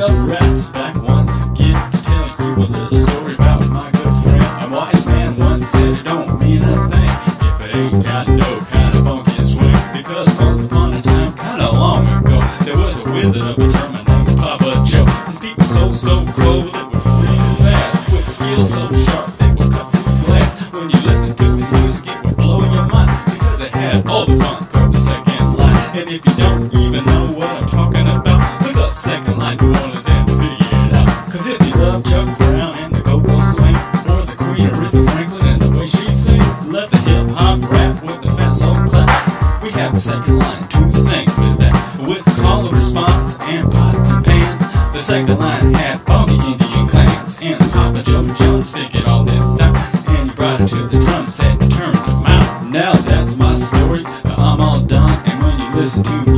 up raps back once again to tell you a little story about my good friend. A wise man once said it don't mean a thing if it ain't got no kind of funky swing. Because once upon a time, kinda long ago, there was a wizard of a German named Papa Joe. His feet were so cold it would freeze you fast. With skills so sharp they would cut through glass. When you listen to his music it would blow your mind, because it had all the funk of the second line. And if you don't even know what I'm talking about, look up Second Line New Orleans and figure it out. Cause if you love Chuck Brown and the go-go swing, or the Queen Aretha Franklin and the way she sings, love the hip-hop rap with the fast soul clap, we have the Second Line to thank for that. With call and response and pots and pans, the Second Line had funky Indian clans. And Papa Joe Jones figured all this out, and he brought it to the drum set and turned them out. Now that's my story, I'm all done, and when you listen to